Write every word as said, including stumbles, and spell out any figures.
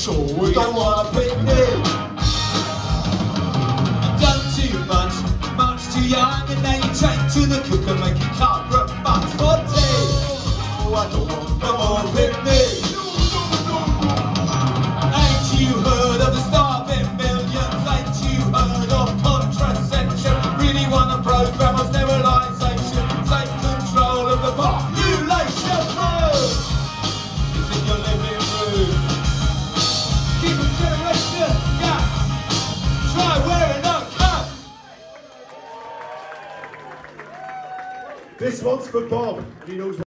sure we don't want a picnic. You've done too much, much too young, and now you take to the cook and make a carpet much for tea. Oh, I don't want no more picnic. Ain't you heard of the starving millions? Ain't you heard of contraception? Really want a program of sterilisation, take control of the population. It's in your living room. Keep a generation gap. Try wearing a cap. This one's for Bob, and he knows what